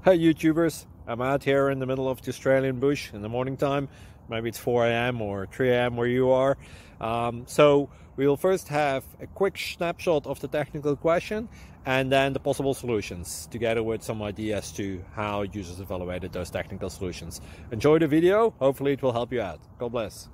Hey YouTubers, I'm out here in the middle of the Australian bush in the morning time. Maybe it's 4 a.m. or 3 a.m. where you are. So we will first have a quick snapshot of the technical question and then the possible solutions, together with some ideas to how users evaluated those technical solutions. Enjoy the video, hopefully it will help you out. God bless.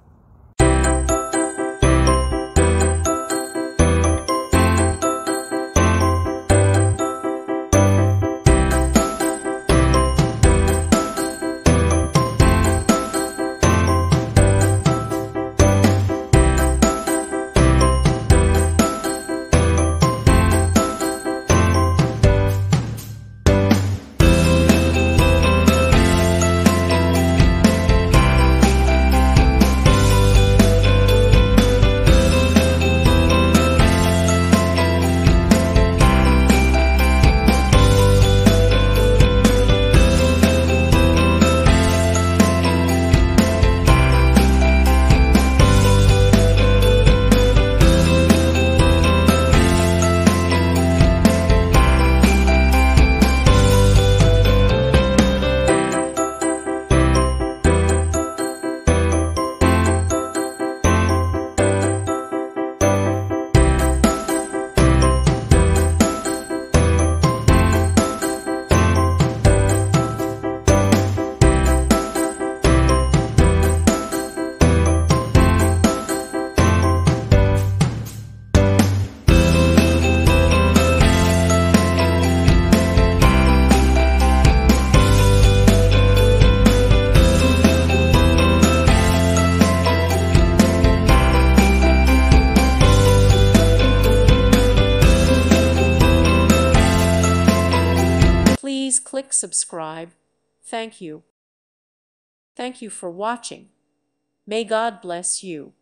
Please click subscribe. Thank you. Thank you for watching. May God bless you.